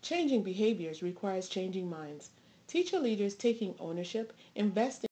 Changing behaviors requires changing minds. Teacher leaders taking ownership, investing